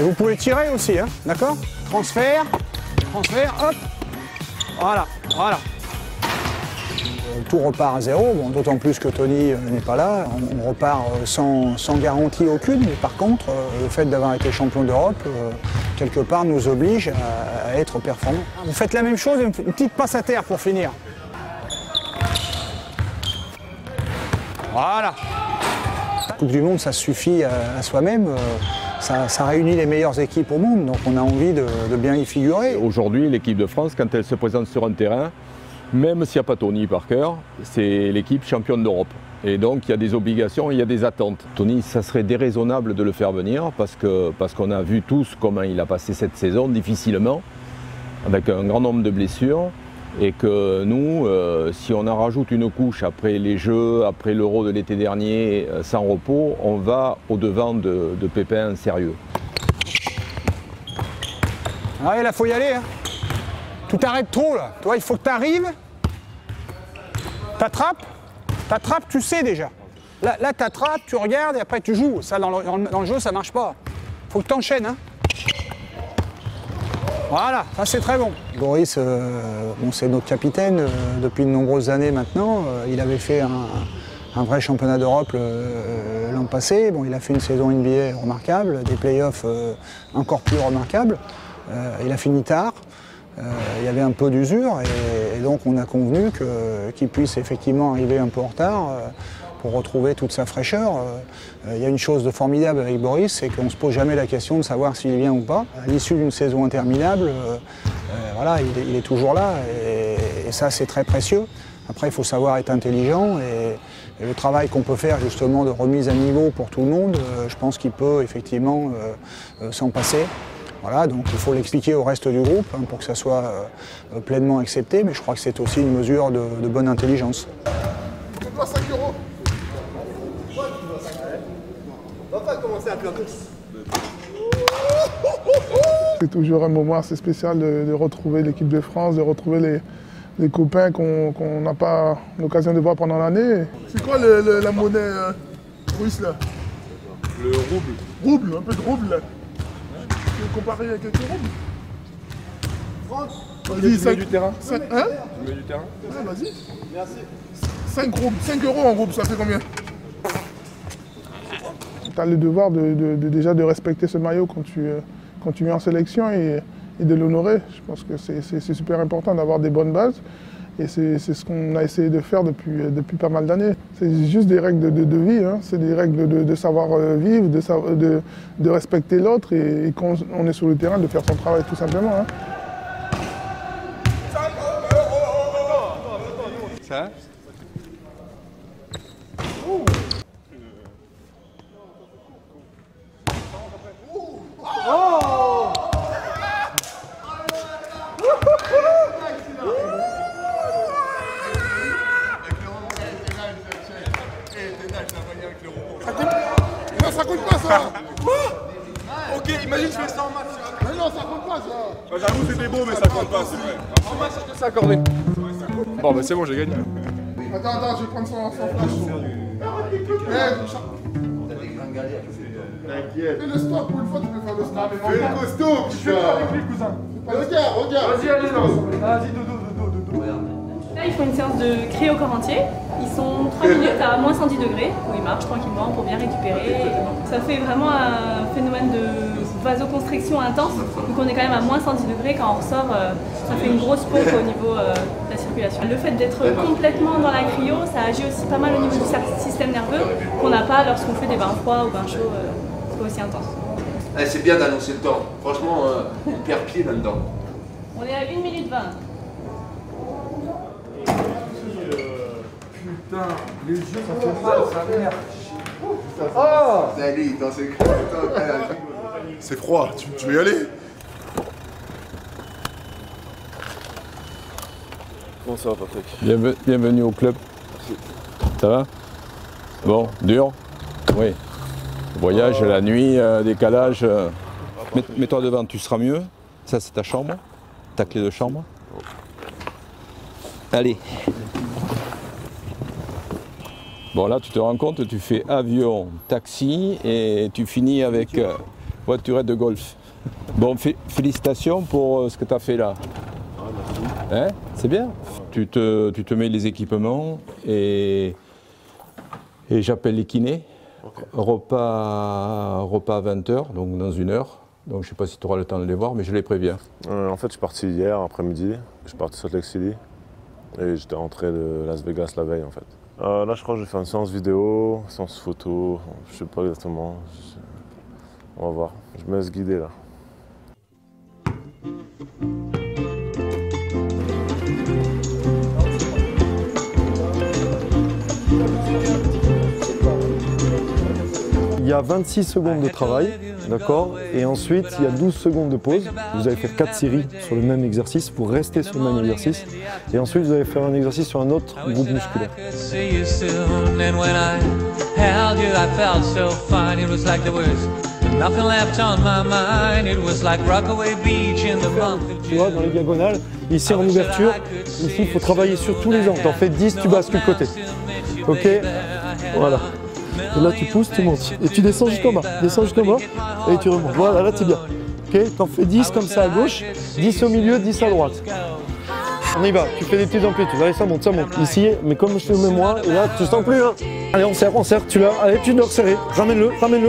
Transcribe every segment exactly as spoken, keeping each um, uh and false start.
vous pouvez tirer aussi, hein, d'accord? Transfert, transfert, hop. Voilà, voilà. Tout repart à zéro, bon, d'autant plus que Tony euh, n'est pas là. On, on repart euh, sans, sans garantie aucune, mais par contre, euh, le fait d'avoir été champion d'Europe, euh, quelque part, nous oblige à, à être performants. Vous faites la même chose, une, une petite passe à terre pour finir. Voilà. La Coupe du Monde, ça suffit à, à soi-même. Euh, ça, ça réunit les meilleures équipes au monde, donc on a envie de, de bien y figurer. Aujourd'hui, l'équipe de France, quand elle se présente sur un terrain, même s'il n'y a pas Tony Parker, c'est l'équipe championne d'Europe. Et donc il y a des obligations, il y a des attentes. Tony, ça serait déraisonnable de le faire venir parce que, parce qu'on a vu tous comment il a passé cette saison difficilement, avec un grand nombre de blessures. Et que nous, euh, si on en rajoute une couche après les Jeux, après l'Euro de l'été dernier, euh, sans repos, on va au-devant de, de pépins sérieux. Ouais, là, faut y aller. Hein. Tout arrête trop, là. Toi, il faut que tu arrives. T'attrapes. T'attrapes, tu sais déjà. Là, là t'attrapes, tu regardes et après tu joues. Ça, dans le, dans le, dans le jeu, ça marche pas. Faut que tu enchaînes. Hein. Voilà, ça c'est très bon. Boris, euh, bon, c'est notre capitaine euh, depuis de nombreuses années maintenant. Euh, il avait fait un, un vrai championnat d'Europe euh, l'an passé. Bon, il a fait une saison N B A remarquable, des playoffs euh, encore plus remarquables. Euh, il a fini tard. Euh, il y avait un peu d'usure et, et donc on a convenu que, qu'il puisse effectivement arriver un peu en retard euh, pour retrouver toute sa fraîcheur. Euh, il y a une chose de formidable avec Boris, c'est qu'on ne se pose jamais la question de savoir s'il vient ou pas. À l'issue d'une saison interminable, euh, euh, voilà, il est, il est toujours là et, et ça c'est très précieux. Après il faut savoir être intelligent et, et le travail qu'on peut faire justement de remise à niveau pour tout le monde, euh, je pense qu'il peut effectivement euh, euh, s'en passer. Voilà, donc il faut l'expliquer au reste du groupe hein, pour que ça soit euh, pleinement accepté, mais je crois que c'est aussi une mesure de, de bonne intelligence. Je dois cinq euros. On va pas commencer à pleurer. C'est toujours un moment assez spécial de, de retrouver l'équipe de France, de retrouver les, les copains qu'on qu'on n'a pas l'occasion de voir pendant l'année. C'est quoi le, le, la monnaie euh, russe là? Le rouble. Rouble, un peu de rouble là. Tu veux comparer avec quelques roubles? France? Vas-y, cinq du terrain. cinq, hein? Tu mets du terrain? Ouais, vas-y. Merci. cinq roubles, cinq euros en rouble, ça fait combien? Tu as le devoir de, de, de, déjà de respecter ce maillot quand tu, quand tu viens en sélection et, et de l'honorer. Je pense que c'est super important d'avoir des bonnes bases. Et c'est ce qu'on a essayé de faire depuis, depuis pas mal d'années. C'est juste des règles de, de, de vie, hein. C'est des règles de, de savoir vivre, de, de, de respecter l'autre et, et quand on est sur le terrain, de faire son travail tout simplement. Hein. Ça Non, ça compte pas ça. Ok, imagine je fais ça en match. Mais non, ça compte pas ça. J'avoue c'était beau mais ça compte pas, c'est vrai. En match je te sais accorder. Bon bah c'est bon, j'ai gagné. Attends, attends, je vais prendre son, son flash. T'inquiète. Fais le stop pour une fois, tu peux faire le stop. Fais le costaud, Je vais avec lui, cousin. Regarde, regarde. Vas-y, allez, lance. Vas-y, dodo, dodo, dodo. Là, ils font une séance de cryo au corps entier. Ils sont trois minutes à moins cent dix degrés, où ils marchent tranquillement pour bien récupérer. Ça fait vraiment un phénomène de vasoconstriction intense. Donc on est quand même à moins cent dix degrés. Quand on ressort, ça fait une grosse pompe au niveau de la circulation. Le fait d'être complètement dans la cryo, ça agit aussi pas mal au niveau du système nerveux, qu'on n'a pas lorsqu'on fait des bains froids ou bains chauds. C'est pas aussi intense. Eh, c'est bien d'annoncer le temps. Franchement, euh, on perd pied là-dedans. On est à une minute vingt. Putain, les yeux, ça fait mal, ça merde. Oh! Salut, dans ce C'est froid, tu, tu veux y aller? Comment ça va, Patrick? Bienvenue, bienvenue au club. Ça va? Bon, dur? Oui. Voyage, la nuit, euh, décalage. Euh. Mets-toi devant, tu seras mieux. Ça, c'est ta chambre, ta clé de chambre. Allez. Bon, là, tu te rends compte, tu fais avion, taxi et tu finis avec euh, voiturette de golf. Bon, félicitations pour ce que tu as fait là. Hein? C'est bien. Tu te, tu te mets les équipements et, et j'appelle les kinés. Okay. Repas, repas à vingt heures, donc dans une heure. Donc je ne sais pas si tu auras le temps de les voir, mais je les préviens. Euh, en fait, je suis parti hier après-midi. Je suis parti sur Salt Lake City et j'étais rentré de Las Vegas la veille en fait. Euh, là, je crois que je vais faire une séance vidéo, une séance photo, je ne sais pas exactement. Je... On va voir. Je me laisse guider là. Il y a vingt-six secondes de travail, d'accord, et ensuite il y a douze secondes de pause. Vous allez faire quatre séries sur le même exercice pour rester sur le même exercice. Et ensuite vous allez faire un exercice sur un autre groupe musculaire. Tu vois, dans les diagonales, ici en ouverture, ici il faut travailler sur tous les angles. T'en fais dix, tu bascules côté. Ok, voilà. Et là tu pousses, tu montes. Et tu descends jusqu'en bas. Descends jusqu'en bas et tu remontes. Voilà, là t'es bien. Ok, t'en fais dix comme ça à gauche, dix au milieu, dix à droite. On y va, tu fais des petites amplitudes. Allez, ça monte, ça monte. Ici, mais comme je fais au moi, et là tu sens plus. Hein. Allez, on serre, on serre, tu l'as. Allez, tu dois resserrer. Ramène-le, ramène-le.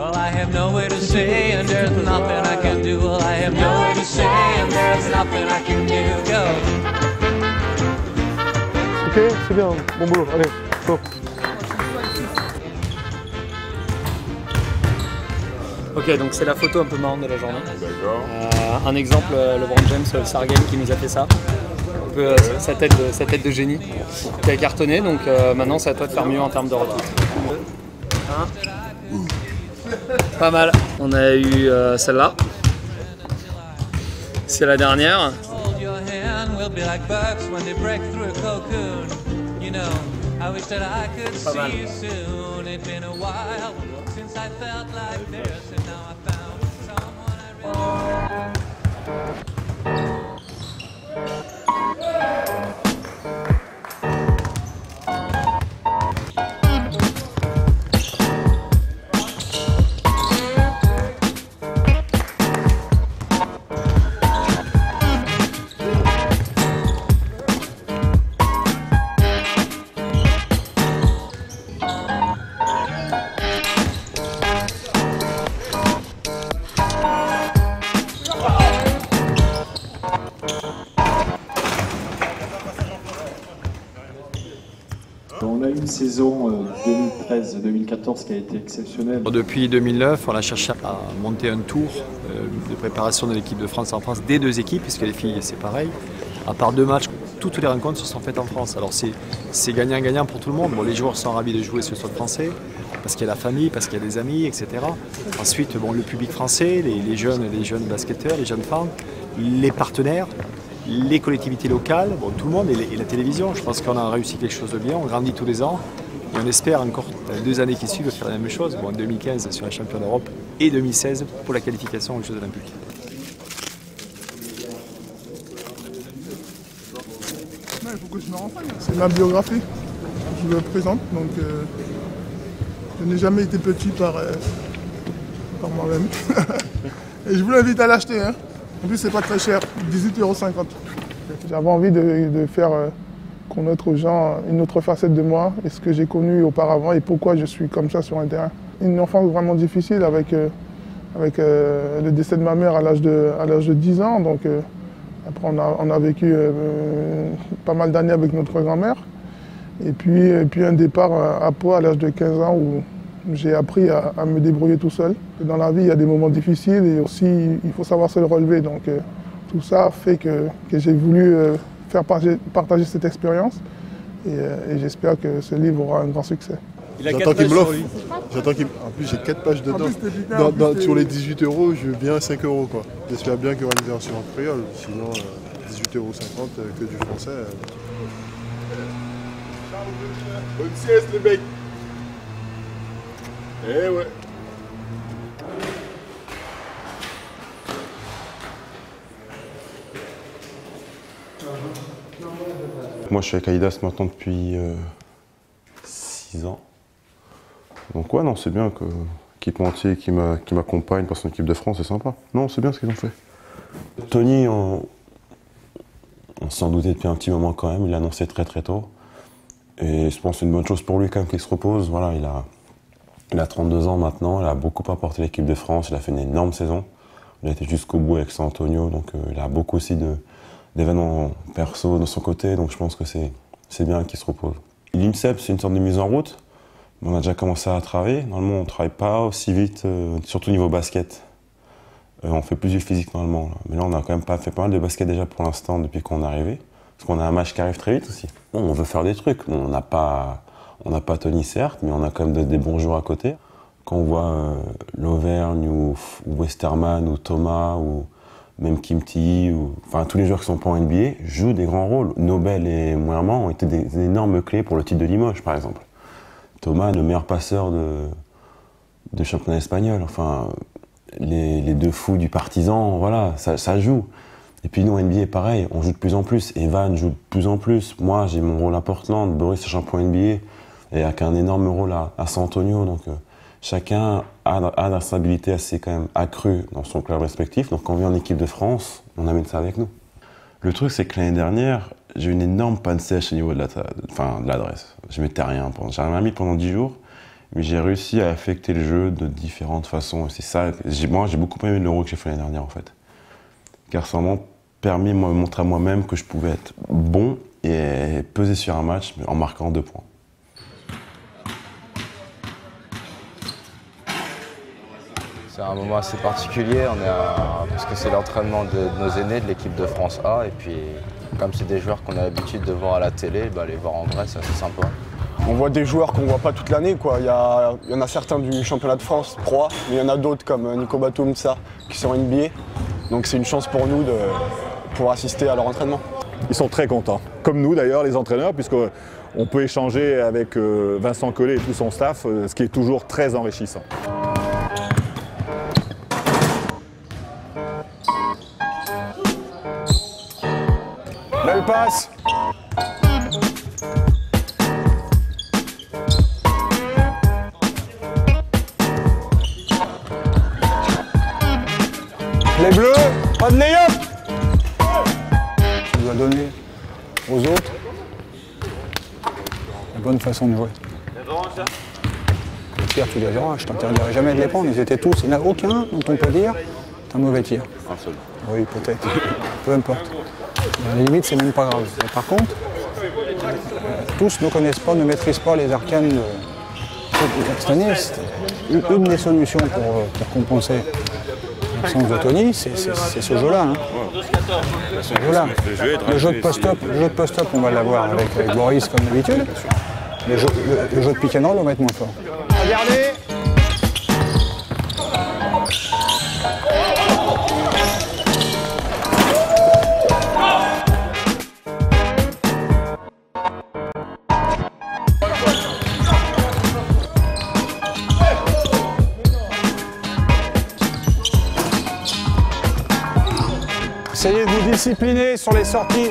Ok, c'est bien, bon boulot. Allez, go. Ok, donc c'est la photo un peu marrante de la journée. D'accord. Euh, un exemple, euh, LeBron James, le Sargent qui nous a fait ça. Un peu euh, sa, tête de, sa tête de génie qui a cartonné, donc euh, maintenant c'est à toi de faire mieux en termes de retouche. Pas mal. On a eu euh, celle-là. C'est la dernière. Pas mal. On a eu une saison deux mille treize deux mille quatorze qui a été exceptionnelle. Depuis deux mille neuf, on a cherché à monter un tour de préparation de l'équipe de France en France, des deux équipes, puisque les filles c'est pareil. À part deux matchs, toutes les rencontres se sont faites en France. Alors c'est gagnant-gagnant pour tout le monde. Bon, les joueurs sont ravis de jouer sur le sol français, parce qu'il y a la famille, parce qu'il y a des amis, et cetera. Ensuite, bon, le public français, les, les jeunes, les jeunes basketteurs, les jeunes femmes, les partenaires, les collectivités locales, bon, tout le monde et, les, et la télévision. Je pense qu'on a réussi quelque chose de bien, on grandit tous les ans et on espère encore dans les deux années qui suivent faire la même chose. Bon, en deux mille quinze sur les champions d'Europe et deux mille seize pour la qualification aux Jeux Olympiques. Il faut que je me renseigne. C'est ma biographie que je me présente. Donc, euh, je n'ai jamais été petit par, euh, par moi-même. Et je vous l'invite à l'acheter. Hein. En plus, c'est pas très cher, dix-huit euros cinquante. J'avais envie de, de faire euh, connaître aux gens une autre facette de moi et ce que j'ai connu auparavant et pourquoi je suis comme ça sur un terrain. Une enfance vraiment difficile avec, euh, avec euh, le décès de ma mère à l'âge de, à l'âge de dix ans. Donc, euh, après, on a, on a vécu euh, pas mal d'années avec notre grand-mère. Et puis, et puis un départ à Pau à l'âge de quinze ans où j'ai appris à, à me débrouiller tout seul. Dans la vie, il y a des moments difficiles et aussi il faut savoir se le relever. Donc euh, tout ça fait que, que j'ai voulu euh, faire partager, partager cette expérience et, euh, et j'espère que ce livre aura un grand succès. J'attends qu'il me l'offre. J'attends qu'il. En plus, j'ai quatre pages dedans. Plus, dans, dans, sur les dix-huit euros, je veux bien cinq euros. J'espère bien qu'il y aura une version en créole. Sinon, euh, dix-huit euros cinquante, euh, que du français. Euh... Bonne sieste, les mecs. Eh ouais. Moi, je suis avec Adidas maintenant depuis six ans. Donc ouais, non, c'est bien que, équipementier qui m'accompagne pour son équipe de France, c'est sympa. Non, c'est bien ce qu'ils ont fait. Tony, on, on s'en doutait depuis un petit moment quand même, il l'a annoncé très très tôt. Et je pense que c'est une bonne chose pour lui quand même qu'il se repose. Voilà, il a, il a trente-deux ans maintenant, il a beaucoup apporté l'équipe de France, il a fait une énorme saison. Il a été jusqu'au bout avec San Antonio, donc euh, il a beaucoup aussi d'événements perso de son côté, donc je pense que c'est bien qu'il se repose. L'INSEP, c'est une sorte de mise en route. On a déjà commencé à travailler. Normalement, on ne travaille pas aussi vite, euh, surtout au niveau basket. Euh, on fait plus du physique normalement. Là. Mais là, on a quand même pas fait pas mal de basket déjà pour l'instant depuis qu'on est arrivé. Parce qu'on a un match qui arrive très vite aussi. Bon, on veut faire des trucs. Bon, on n'a pas, on n'a pas Tony certes, mais on a quand même de, des bons joueurs à côté. Quand on voit euh, l'Auvergne ou, ou Westerman ou Thomas ou même Kim T, ou enfin tous les joueurs qui sont pas en N B A jouent des grands rôles. Nobel et Moerman ont été des, des énormes clés pour le titre de Limoges, par exemple. Thomas, le meilleur passeur de, de championnat espagnol. Enfin, les, les deux fous du Partizan, voilà, ça, ça joue. Et puis nous, en N B A, pareil, on joue de plus en plus. Evan joue de plus en plus. Moi, j'ai mon rôle à Portland. Boris est champion N B A et avec un énorme rôle à, à San Antonio. Donc, euh, chacun a, a une stabilité assez quand même accrue dans son club respectif. Donc, quand on vient en équipe de France, on amène ça avec nous. Le truc, c'est que l'année dernière, j'ai eu une énorme panne sèche au niveau de l'adresse. Enfin, de l'adresse. Je mettais rien. J'ai rien mis pendant dix jours, mais j'ai réussi à affecter le jeu de différentes façons. C'est ça. Moi, j'ai beaucoup aimé l'Euro que j'ai fait l'année dernière, en fait. Car ça m'a permis de me montrer à moi-même que je pouvais être bon et peser sur un match en marquant deux points. C'est un moment assez particulier, on est à, parce que c'est l'entraînement de, de nos aînés de l'équipe de France A. Et puis, comme c'est des joueurs qu'on a l'habitude de voir à la télé, bah, les voir en vrai, c'est assez sympa. On voit des joueurs qu'on ne voit pas toute l'année. Il y, a, il y en a certains du championnat de France, Pro A, mais il y en a d'autres comme Nico Batum, ça, qui sont N B A. Donc c'est une chance pour nous de pouvoir assister à leur entraînement. Ils sont très contents, comme nous d'ailleurs, les entraîneurs, puisqu'on peut échanger avec Vincent Collet et tout son staff, ce qui est toujours très enrichissant. Belle passe. Les bleus, pas de lay-up. Tu dois donner aux autres la bonne façon de jouer. Les tirs, tu les verras, je t'interdirai jamais de les prendre, ils étaient tous, il n'y en a aucun dont on peut dire c'est un mauvais tir. Un seul. Oui, peut-être, peu importe. À la limite, c'est même pas grave. Mais par contre, euh, tous ne connaissent pas, ne maîtrisent pas les arcanes de cette année. Une, une des solutions pour, pour compenser l'absence de Tony, c'est ce jeu-là. Hein. Ce jeu-là. Le jeu de post-up, le jeu de post-up, on va l'avoir avec, avec Boris comme d'habitude. Le jeu, le, le jeu de pick and roll, on va être moins fort. Regardez. Essayez de vous discipliner sur les sorties.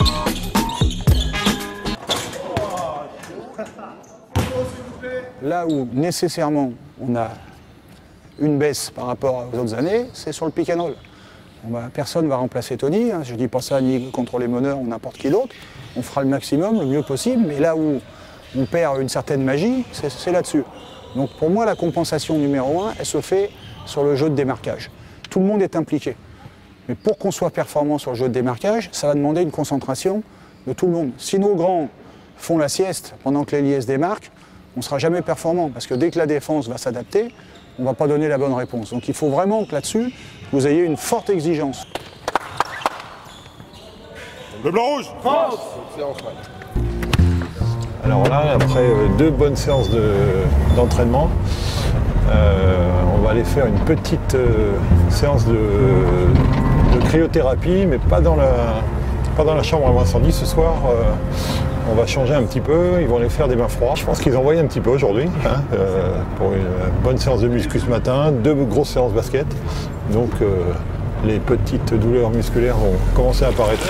Là où nécessairement on a une baisse par rapport aux autres années, c'est sur le pick and roll. Bon bah, personne ne va remplacer Tony, hein. Je ne dis pas ça ni contre les meneurs ou n'importe qui d'autre. On fera le maximum, le mieux possible, mais là où on perd une certaine magie, c'est là-dessus. Donc pour moi, la compensation numéro un, elle se fait sur le jeu de démarquage. Tout le monde est impliqué. Mais pour qu'on soit performant sur le jeu de démarquage, ça va demander une concentration de tout le monde. Si nos grands font la sieste pendant que les liés se démarquent, on ne sera jamais performant. Parce que dès que la défense va s'adapter, on ne va pas donner la bonne réponse. Donc il faut vraiment que là-dessus, vous ayez une forte exigence. Le blanc-rouge, France. Alors là, après deux bonnes séances d'entraînement, de, euh, on va aller faire une petite euh, séance de, de cryothérapie, mais pas dans la, pas dans la chambre à incendie. Ce soir, euh, on va changer un petit peu, ils vont aller faire des bains froids. Je pense qu'ils envoient un petit peu aujourd'hui, hein, euh, pour une bonne séance de muscu ce matin, deux grosses séances basket. Donc euh, les petites douleurs musculaires vont commencer à apparaître.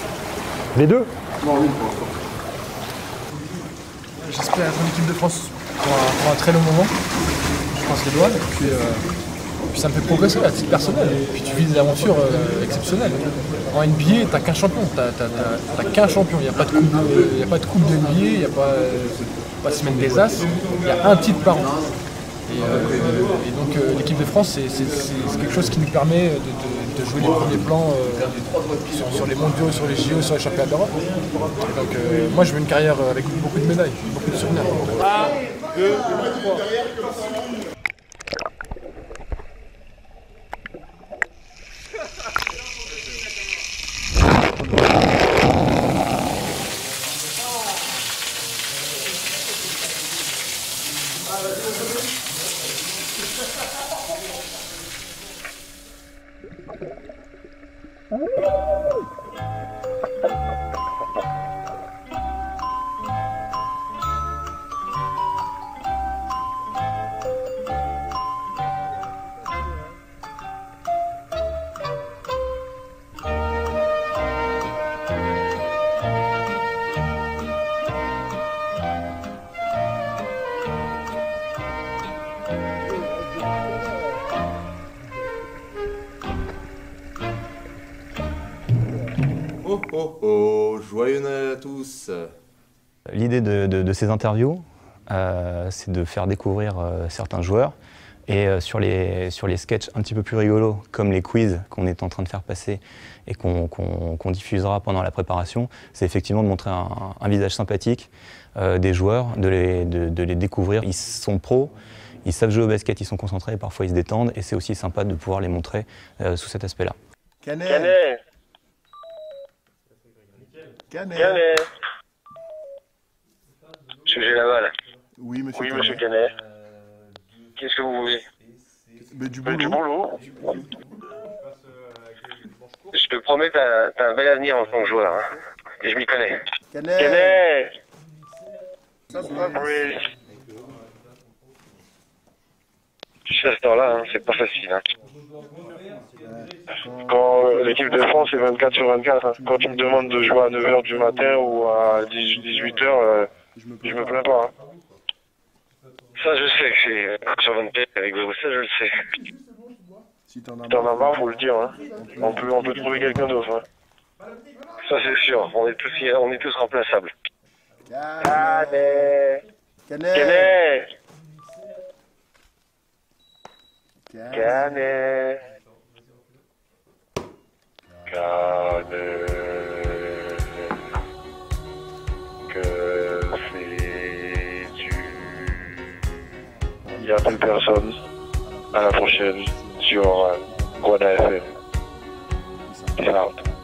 Les deux? Non, oui, pour l'instant. J'espère être en équipe de France pour un, pour un très long moment. Je pense les doigts. Et puis, euh, puis ça me fait progresser à titre personnel. Et puis tu vis des aventures euh, exceptionnelles. En N B A, t'as qu'un champion. T'as, t'as, t'as, t'as qu'un champion. Il n'y a pas de coupe de, il y a pas de, coupe de N B A, il n'y a pas, euh, pas semaine des As. Il y a un titre par an. Et, euh, et donc euh, l'équipe de France, c'est, c'est, c'est quelque chose qui nous permet de, de, de jouer les premiers plans euh, sur, sur les mondiaux, sur les J O, sur les championnats d'Europe. Donc euh, moi je veux une carrière avec beaucoup de médailles, beaucoup de souvenirs. un, deux, trois. Oh oh oh, joyeux Noël à tous. L'idée de, de, de ces interviews, euh, c'est de faire découvrir euh, certains joueurs. Et euh, sur, les, sur les sketchs un petit peu plus rigolos, comme les quiz qu'on est en train de faire passer et qu'on qu'on, qu'on diffusera pendant la préparation, c'est effectivement de montrer un, un visage sympathique euh, des joueurs, de les, de, de les découvrir. Ils sont pros, ils savent jouer au basket, ils sont concentrés, parfois ils se détendent, et c'est aussi sympa de pouvoir les montrer euh, sous cet aspect-là. Canet. Canet. Canet. Canet. Monsieur Gélaval. Oui, monsieur Oui, Canet. monsieur Canet. Qu'est-ce que vous voulez? Mais du Mais boulot. du boulot. Je te promets, t'as t'as un bel avenir en tant que joueur. Hein. Et je m'y connais. Canet. Canet. Oui. Tu sais, à ce temps-là, hein, c'est pas facile. Hein. Quand euh, l'équipe de France est vingt-quatre sur vingt-quatre, hein. Quand tu me demandes de jouer à neuf heures du matin ou à dix-huit heures, euh, je me plains pas. Hein. Ça, je sais que c'est euh, sur vingt-quatre avec vous, ça, je le sais. Si t'en as marre, faut le dire. Hein. On peut, on peut trouver quelqu'un d'autre. Hein. Ça, c'est sûr. On est tous, on est tous remplaçables. Canet. Canet. Canet. Canet. Canet. Que fais-tu? Il n'y a plus personne. À la prochaine sur euh, Guada F M. Peace out.